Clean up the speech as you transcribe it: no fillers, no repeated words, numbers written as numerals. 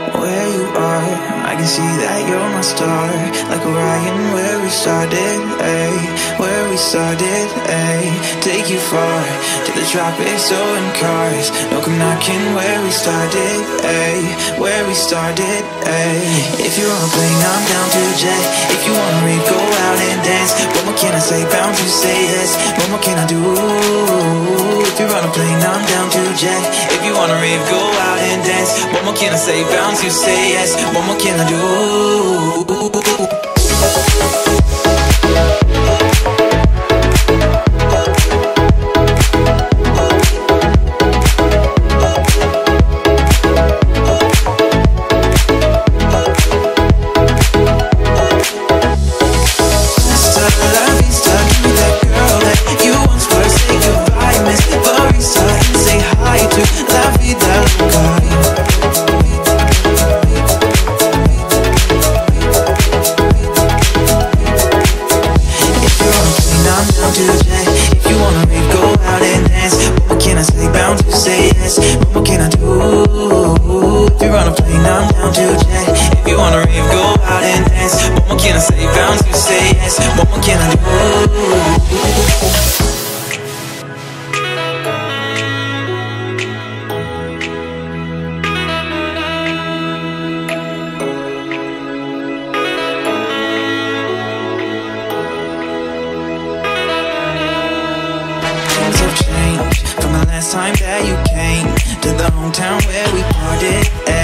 where you are. I can see that you're my star, like Orion, where we started, ayy, where we started, ayy. Take you far, to the tropics, so in cars. No come knocking where we started, ayy, where we started, ayy. If you wanna play, I'm down to jet. If you wanna read, go out and dance. What more can I say? Bound to say yes. What more can I do? If you wanna play, I'm down to jet. If you wanna read, go out and dance. What more can I say? Bound to say yes. What more can I do? Time that you came to the hometown where we parted.